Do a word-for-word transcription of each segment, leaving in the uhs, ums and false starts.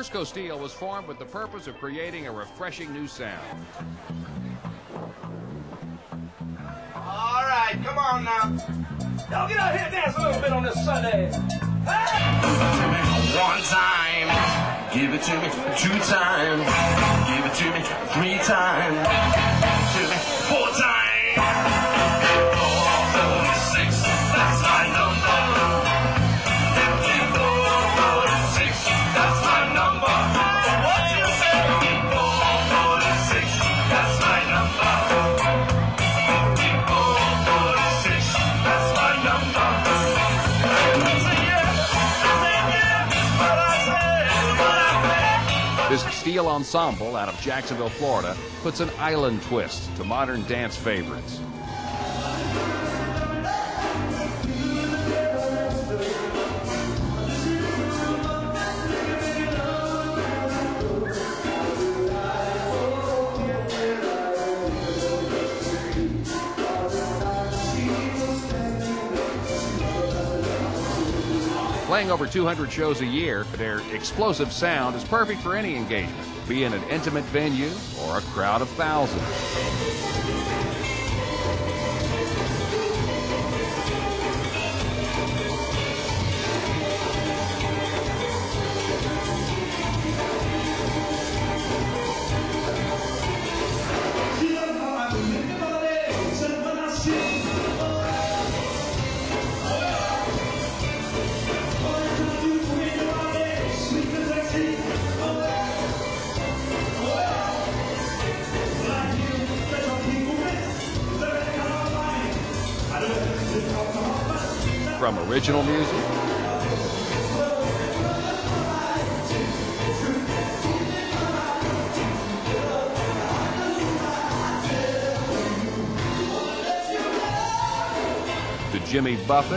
First Coast Steel was formed with the purpose of creating a refreshing new sound. All right, come on now. Y'all get out here and dance a little bit on this Sunday. Hey! One time, give it to me two times, give it to me three times, give it to me four times. four, forty-six, that's my number. four, forty-six, that's my number. What you say? four, forty-six, that's my number. four, forty-six, that's my number. This steel ensemble out of Jacksonville, Florida, puts an island twist to modern dance favorites. Playing over two hundred shows a year, their explosive sound is perfect for any engagement, be in an intimate venue or a crowd of thousands. From original music to Jimmy Buffett,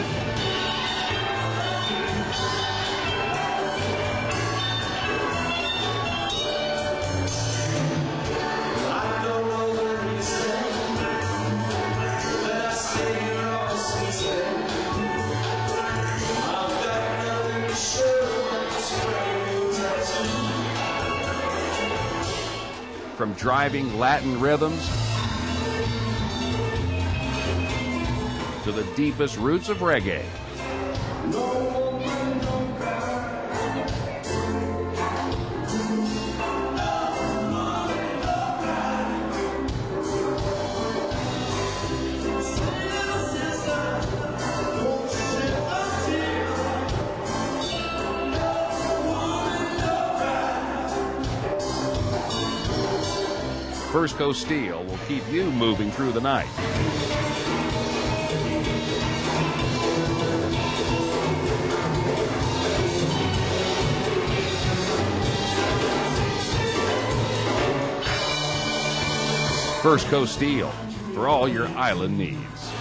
from driving Latin rhythms to the deepest roots of reggae. First Coast Steel will keep you moving through the night. First Coast Steel, for all your island needs.